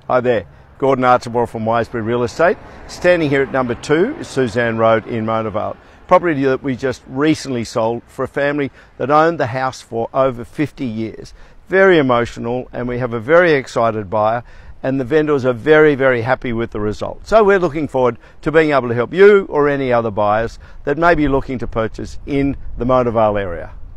Hi there, Gordon Archibald from Wisebury Real Estate. Standing here at number 2, Suzanne Road in Mona Vale. Property that we just recently sold for a family that owned the house for over 50 years. Very emotional, and we have a very excited buyer, and the vendors are very, very happy with the result. So we're looking forward to being able to help you or any other buyers that may be looking to purchase in the Mona Vale area.